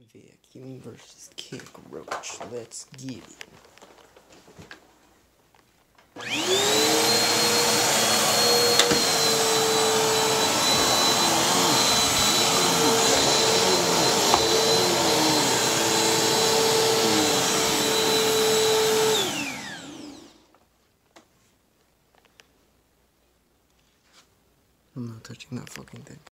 Vacuum versus Cockroach. Let's get it. I'm not touching that fucking thing.